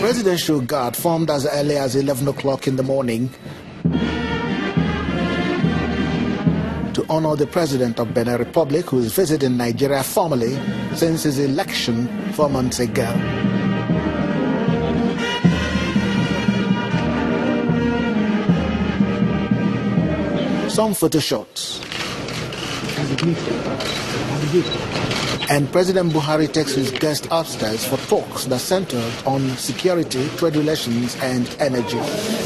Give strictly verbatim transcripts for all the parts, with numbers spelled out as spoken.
Presidential Guard formed as early as eleven o'clock in the morning to honor the President of Benin Republic, who is visiting Nigeria formally since his election four months ago. Some photo shots. And President Buhari takes his guest upstairs for talks that centered on security, trade relations, and energy.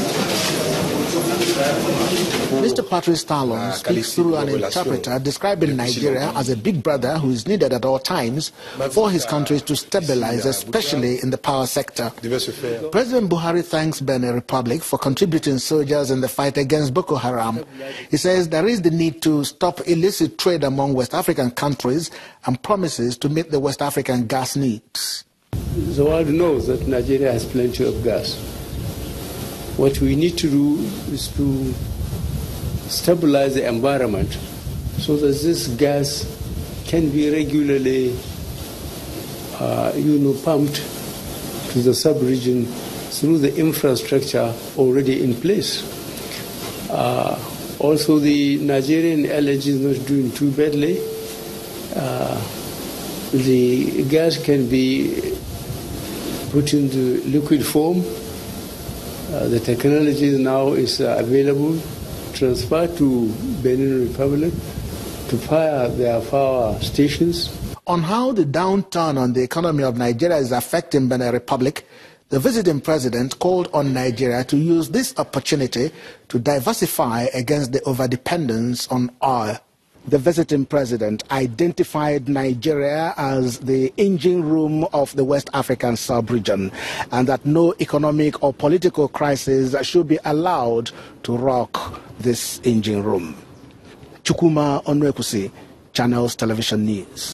Mister Patrice Talon speaks through an interpreter describing Nigeria as a big brother who is needed at all times for his country to stabilize, especially in the power sector. President Buhari thanks Benin Republic for contributing soldiers in the fight against Boko Haram. He says there is the need to stop illicit trade among West African countries and promises to meet the West African gas needs. The world knows that Nigeria has plenty of gas. What we need to do is to stabilize the environment so that this gas can be regularly uh, you know, pumped to the sub-region through the infrastructure already in place. Uh, also, the Nigerian L N G is not doing too badly. Uh, the gas can be put into liquid form. Uh, the technology now is uh, available, transferred to Benin Republic to fire their power stations. On how the downturn on the economy of Nigeria is affecting Benin Republic, the visiting president called on Nigeria to use this opportunity to diversify against the overdependence on oil. The visiting president identified Nigeria as the engine room of the West African sub-region and that no economic or political crisis should be allowed to rock this engine room. Chukwuma Onwekusi, Channels Television News.